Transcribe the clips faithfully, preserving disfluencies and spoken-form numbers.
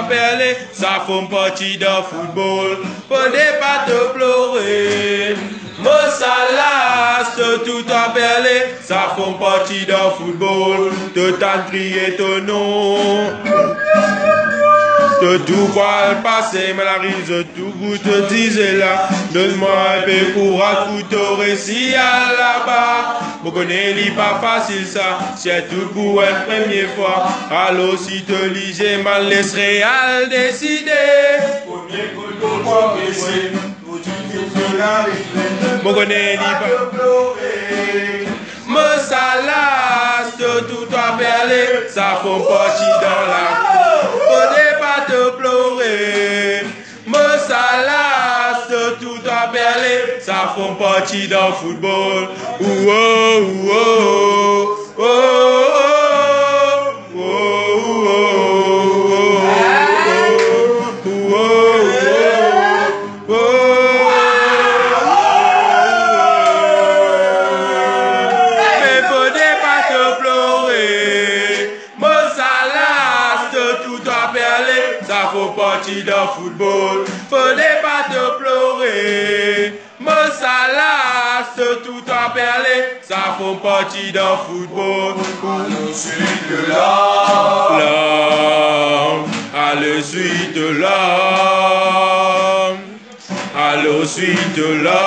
t'as perlé, ça fait partie d'un football. Faudrait pas te pleurer. Mossala, tout t'as perlé, ça fait partie d'un football. Te t'as crié ton nom. De tout quoi le passé, mais la rise, tout vous te disait là. Donne-moi un peu courage pour te récit à là-bas. Vous connaissez pas facile ça, c'est tout pour une première fois. Alors si te lisez mal, laisserai à décider. Premier coup de moi, c'est pour tu te la vous connaissez pas pleurer. Me salace, tout a perlé, ça fait partie dans la faudrait pas te pleurer. Me salace, tout a perlé, ça fait partie d'un football. Ouh oh, ouh oh, oh, oh, oh, oh, mais faudrait pas te pleurer. Me salace, tout a perlé, ça fait partie d'un football. Faudrait pas te pleurer. Me salace, tout a perlé, ça fait partie d'un football. À la suite de l'homme, l'homme, à la suite de l'homme, à la suite de l'homme,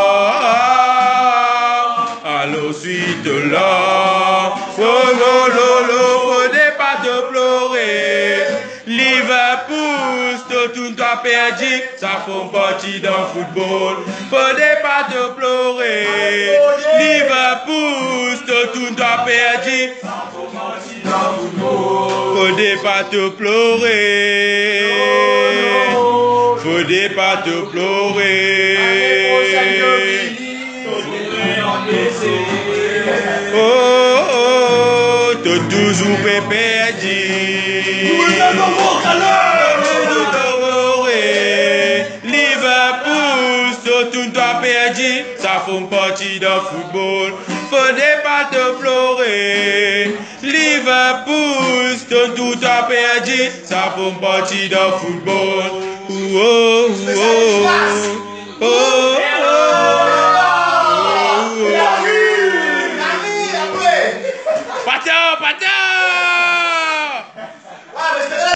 à la suite de l'homme. Oh non, non, non, faudrait pas te pleurer. Liverpool, tout a perdu, ça fait partie d'un football. Faudrait pas te pleurer. Liverpool, tout a perdu, ça fait partie d'un football. Faudrait pas te pleurer. Faudrait pas te pleurer. Oh, oh, t'as toujours perdu. Liverpool, tout a perdu, ça fait partie d'un football. Faudrait pas te pleurer. Liverpool, tout a perdu, ça fait partie d'un football.